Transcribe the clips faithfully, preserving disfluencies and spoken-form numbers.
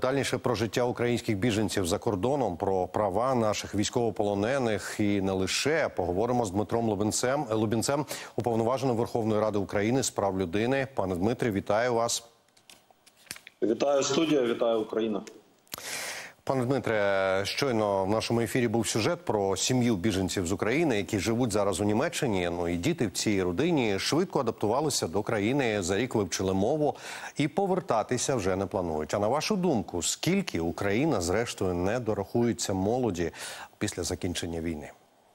детальніше про життя українських біженців за кордоном, про права наших військовополонених і не лише. Поговоримо з Дмитром Лубінцем, Лубінцем, уповноваженим Верховної Ради України з прав людини. Пане Дмитре, вітаю вас. Вітаю студія, вітаю Україна. Пане Дмитре, щойно в нашому ефірі був сюжет про сім'ю біженців з України, які живуть зараз у Німеччині. Ну і діти в цій родині швидко адаптувалися до країни, за рік вивчили мову і повертатися вже не планують. А на вашу думку, скільки Україна, зрештою, не дорахується молоді після закінчення війни?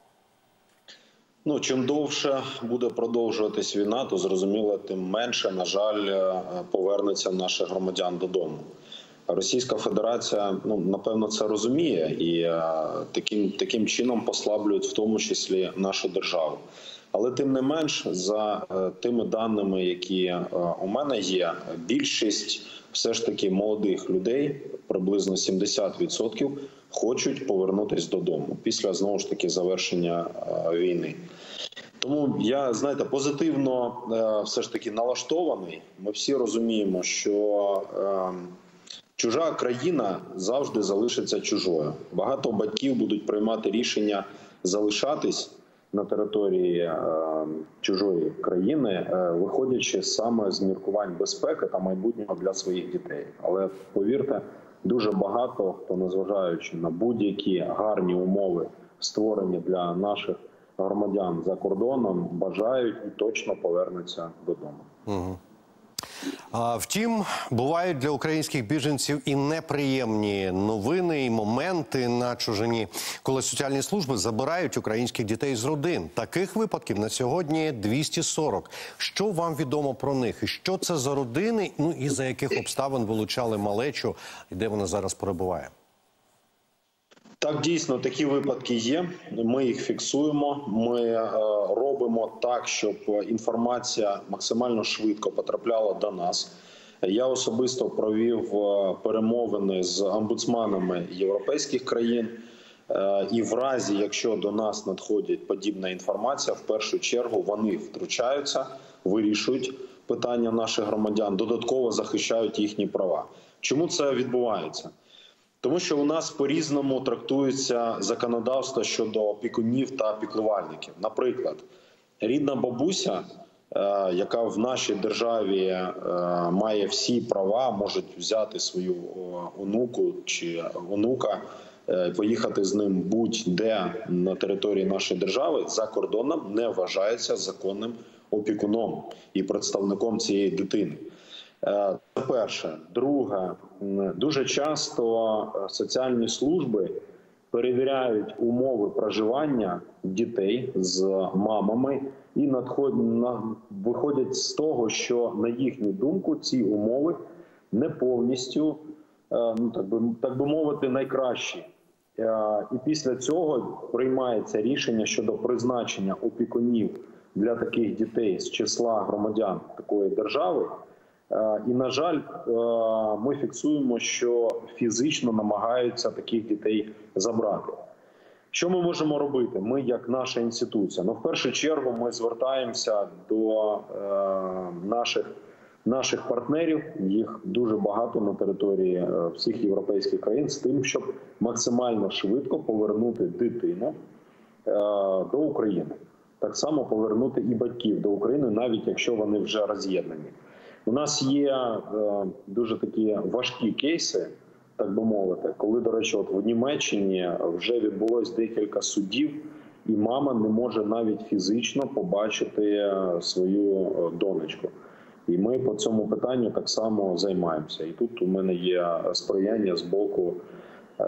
Ну, чим довше буде продовжуватись війна, то зрозуміло, тим менше, на жаль, повернеться наших громадян додому. Російська Федерація, ну, напевно, це розуміє і а, таким, таким чином послаблюють в тому числі нашу державу. Але тим не менш, за а, тими даними, які а, у мене є, більшість все ж таки молодих людей, приблизно сімдесят відсотків, хочуть повернутися додому після, знову ж таки, завершення а, війни. Тому я, знаєте, позитивно а, все ж таки налаштований. Ми всі розуміємо, що а, чужа країна завжди залишиться чужою. Багато батьків будуть приймати рішення залишатись на території е, чужої країни, е, виходячи саме з міркувань безпеки та майбутнього для своїх дітей. Але повірте, дуже багато хто, незважаючи на будь-які гарні умови, створені для наших громадян за кордоном, бажають і точно повернуться додому. Угу. Втім, бувають для українських біженців і неприємні новини, і моменти на чужині, коли соціальні служби забирають українських дітей з родин. Таких випадків на сьогодні двісті сорок. Що вам відомо про них? І що це за родини, ну і за яких обставин вилучали малечу, і де вона зараз перебуває? Так, дійсно, такі випадки є. Ми їх фіксуємо. Ми е, робимо так, щоб інформація максимально швидко потрапляла до нас. Я особисто провів перемовини з омбудсменами європейських країн. Е, і в разі, якщо до нас надходить подібна інформація, в першу чергу вони втручаються, вирішують питання наших громадян, додатково захищають їхні права. Чому це відбувається? Тому що у нас по-різному трактується законодавство щодо опікунів та піклувальників. Наприклад, рідна бабуся, яка в нашій державі має всі права, може взяти свою онуку чи онука, поїхати з ним будь-де на території нашої держави, за кордоном не вважається законним опікуном і представником цієї дитини. Це перше. Друге, дуже часто соціальні служби перевіряють умови проживання дітей з мамами і виходять з того, що, на їхню думку, ці умови не повністю, ну, так би, так би мовити, найкращі. І після цього приймається рішення щодо призначення опікунів для таких дітей з числа громадян такої держави. І, на жаль, ми фіксуємо, що фізично намагаються таких дітей забрати. Що ми можемо робити? Ми, як наша інституція? Ну, в першу чергу, ми звертаємося до наших, наших партнерів, їх дуже багато на території всіх європейських країн, з тим, щоб максимально швидко повернути дитину до України. Так само повернути і батьків до України, навіть якщо вони вже роз'єднані. У нас є е, дуже такі важкі кейси, так би мовити, коли, до речі, от в Німеччині вже відбулось декілька судів, і мама не може навіть фізично побачити свою донечку. І ми по цьому питанню так само займаємося. І тут у мене є сприяння з боку е,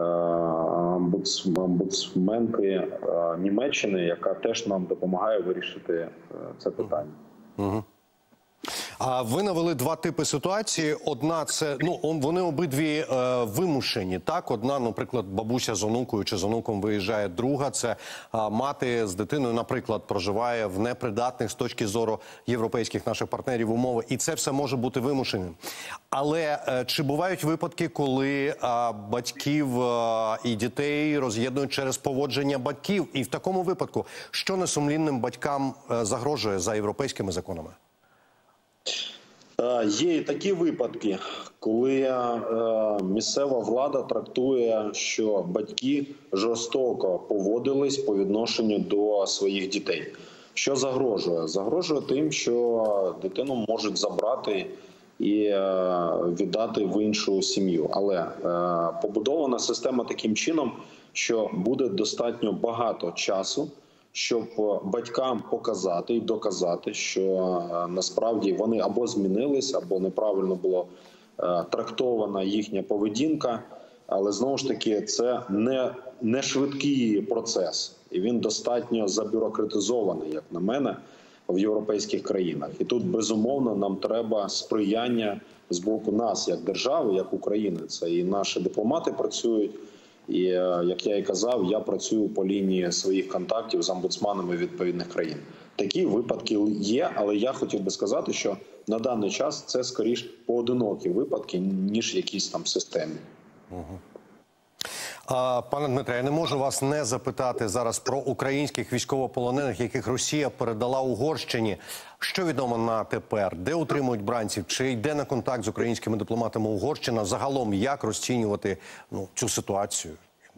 омбудсменки е, Німеччини, яка теж нам допомагає вирішити е, це питання. Угу. А ви навели два типи ситуації. Одна – це, ну, вони обидві е, вимушені, так? Одна, наприклад, бабуся з онукою чи з онуком виїжджає. Друга – це е, мати з дитиною, наприклад, проживає в непридатних з точки зору європейських наших партнерів умови. І це все може бути вимушеним. Але е, чи бувають випадки, коли е, батьків е, і дітей роз'єднують через поводження батьків? І в такому випадку, що несумлінним батькам е, загрожує за європейськими законами? Е, Є і такі випадки, коли е, місцева влада трактує, що батьки жорстоко поводились по відношенню до своїх дітей. Що загрожує? Загрожує тим, що дитину можуть забрати і е, віддати в іншу сім'ю. Але е, побудована система таким чином, що буде достатньо багато часу, щоб батькам показати і доказати, що е, насправді вони або змінились, або неправильно було е, трактована їхня поведінка. Але знову ж таки, це не, не швидкий процес, і він достатньо забюрократизований, як на мене, в європейських країнах. І тут, безумовно, нам треба сприяння з боку нас, як держави, як України. Це і наші дипломати працюють, і, як я і казав, я працюю по лінії своїх контактів з омбудсманами відповідних країн. Такі випадки є, але я хотів би сказати, що на даний час це, скоріш, поодинокі випадки, ніж якісь там системні. Угу. А, пане Дмитре, я не можу вас не запитати зараз про українських військовополонених, яких Росія передала Угорщині. Що відомо на тепер? Де утримують бранців? Чи йде на контакт з українськими дипломатами Угорщина? Загалом, як розцінювати ну, цю ситуацію?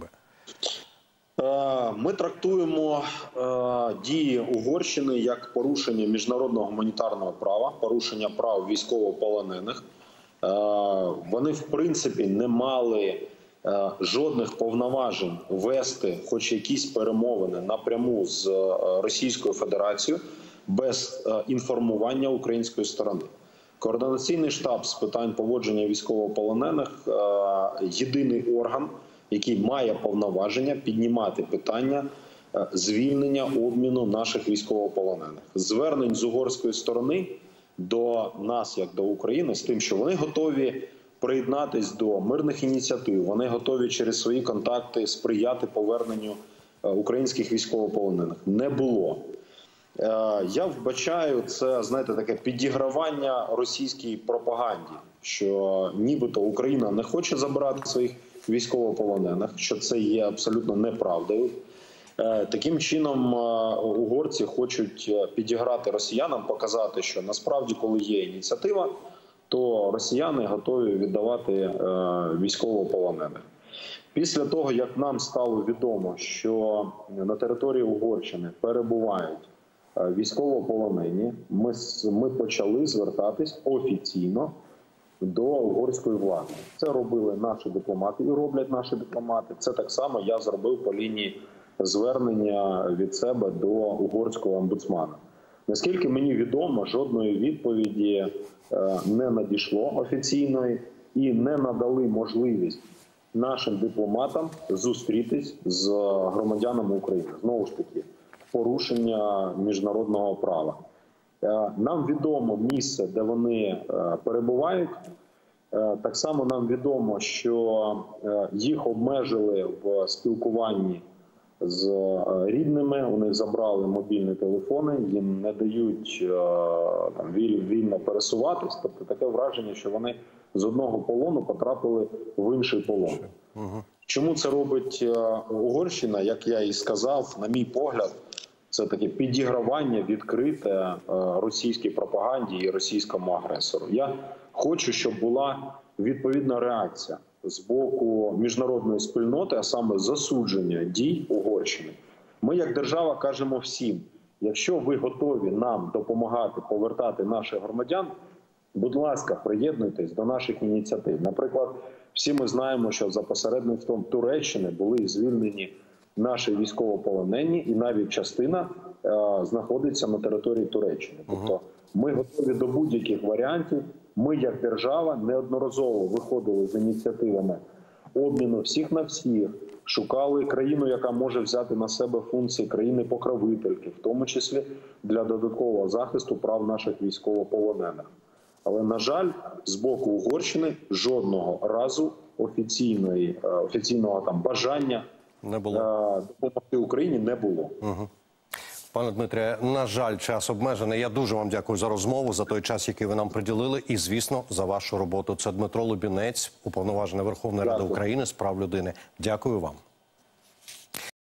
Ми трактуємо е, дії Угорщини як порушення міжнародного гуманітарного права, порушення прав військовополонених. Е, вони, в принципі, не мали е, жодних повноважень вести хоч якісь перемовини напряму з е, Російською Федерацією без е, інформування української сторони. Координаційний штаб з питань поводження військовополонених е, – єдиний орган, який має повноваження піднімати питання звільнення, обміну наших військовополонених. Звернень з угорської сторони до нас, як до України, з тим, що вони готові приєднатись до мирних ініціатив, вони готові через свої контакти сприяти поверненню українських військовополонених, не було. Я вбачаю це, знаєте, таке підігравання російській пропаганді, що нібито Україна не хоче забирати своїх військовополонених, що це є абсолютно неправдою. Таким чином угорці хочуть підіграти росіянам, показати, що насправді, коли є ініціатива, то росіяни готові віддавати військовополонених. Після того, як нам стало відомо, що на території Угорщини перебувають військовополонені, ми, ми почали звертатись офіційно до угорської влади. Це робили наші дипломати і роблять наші дипломати. Це так само я зробив по лінії звернення від себе до угорського омбудсмана. Наскільки мені відомо, жодної відповіді не надійшло офіційної і не надали можливість нашим дипломатам зустрітись з громадянами України. Знову ж таки, порушення міжнародного права. Нам відомо місце, де вони перебувають. Так само нам відомо, що їх обмежили в спілкуванні з рідними, у них забрали мобільні телефони, їм не дають там, вільно пересуватись. Тобто таке враження, що вони з одного полону потрапили в інший полон. Чому це робить Угорщина, як я і сказав, на мій погляд, це таке підігравання відкрите російській пропаганді і російському агресору. Я хочу, щоб була відповідна реакція з боку міжнародної спільноти, а саме засудження дій Угорщини. Ми, як держава, кажемо всім, якщо ви готові нам допомагати повертати наших громадян, будь ласка, приєднуйтесь до наших ініціатив. Наприклад, всі ми знаємо, що за посередництвом Туреччини були звільнені наші військовополонені, і навіть частина е, знаходиться на території Туреччини. Тобто ми готові до будь-яких варіантів. Ми, як держава, неодноразово виходили з ініціативами обміну всіх на всіх, шукали країну, яка може взяти на себе функції країни-покровительки, в тому числі для додаткового захисту прав наших військовополонених. Але, на жаль, з боку Угорщини жодного разу офіційної, офіційного там бажання не було. Допомогти Україні не було. Угу. Пане Дмитре, на жаль, час обмежений. Я дуже вам дякую за розмову, за той час, який ви нам приділили, і, звісно, за вашу роботу. Це Дмитро Лубінець, уповноважений Верховної Ради України з прав людини. Дякую вам.